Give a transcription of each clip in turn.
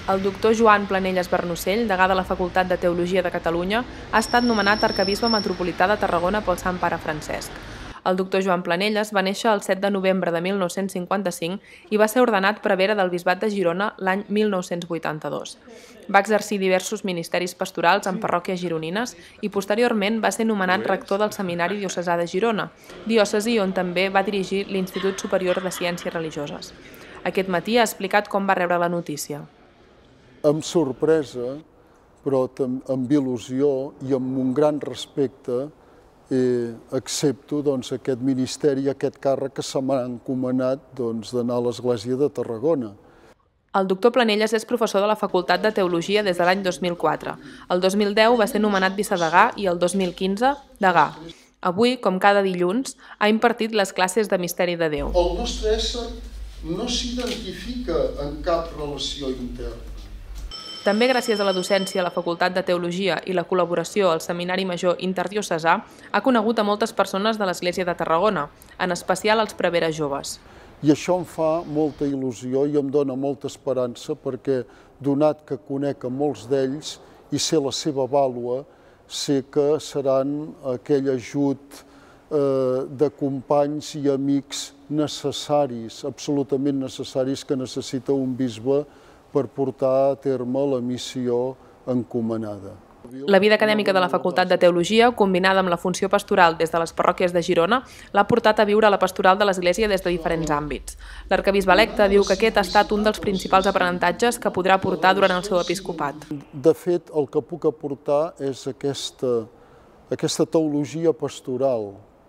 El doctor Joan Planelles Bernocell, degà de la Facultat de Teologia de Catalunya, ha estat nomenat arquebisbe metropolità de Tarragona pel Sant Pare Francesc. El doctor Joan Planelles va néixer el 7 de novembre de 1955 i va ser ordenat prevere del bisbat de Girona l'any 1982. Va exercir diversos ministeris pastorals en parròquies gironines i posteriorment va ser nomenat rector del Seminari Diocesà de Girona, diòcesi on també va dirigir l'Institut Superior de Ciències Religioses. Aquest matí ha explicat com va rebre la notícia. Amb sorpresa, però amb il·lusió i amb un gran respecte, accepto aquest ministeri, aquest càrrec que se m'ha encomanat d'anar a l'Església de Tarragona. El doctor Planelles és professor de la Facultat de Teologia des de l'any 2004. El 2010 va ser nomenat vicedegà i el 2015 degà. Avui, com cada dilluns, ha impartit les classes de Misteri de Déu. El nostre ésser no s'identifica en cap relació interna. També gràcies a la docència a la Facultat de Teologia i la col·laboració al Seminari Major Interdiocesà, ha conegut a moltes persones de l'Església de Tarragona, en especial als preveres joves. I això em fa molta il·lusió i em dona molta esperança perquè, donat que conec a molts d'ells i sé la seva vàlua, sé que seran aquell ajut de companys i amics necessaris, absolutament necessaris, que necessita un bisbe per portar a terme la missió encomanada. La vida acadèmica de la Facultat de Teologia, combinada amb la funció pastoral des de les parròquies de Girona, l'ha portat a viure a la pastoral de l'Església des de diferents àmbits. L'arquebisbe electe diu que aquest ha estat un dels principals aprenentatges que podrà aportar durant el seu episcopat. De fet, el que puc aportar és aquesta teologia pastoral,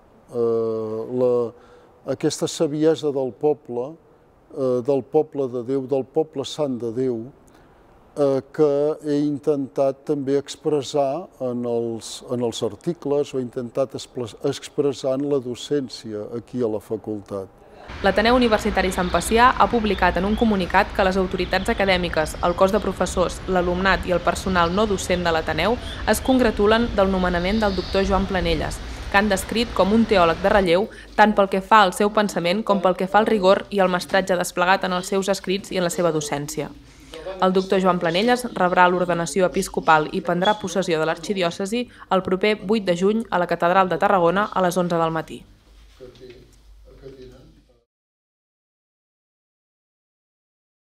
aquesta saviesa del poble de Déu, del poble sant de Déu, que he intentat també expressar en els articles o he intentat expressar en la docència aquí a la facultat. L'Ateneu Universitari Sant Pacià ha publicat en un comunicat que les autoritats acadèmiques, el cos de professors, l'alumnat i el personal no docent de l'Ateneu es congratulen del nomenament del doctor Joan Planelles, que han descrit com un teòleg de relleu tant pel que fa al seu pensament com pel que fa al rigor i al mestratge desplegat en els seus escrits i en la seva docència. El doctor Joan Planelles rebrà l'ordenació episcopal i prendrà possessió de l'arxidiòcesi el proper 8 de juny a la Catedral de Tarragona a les 11 del matí.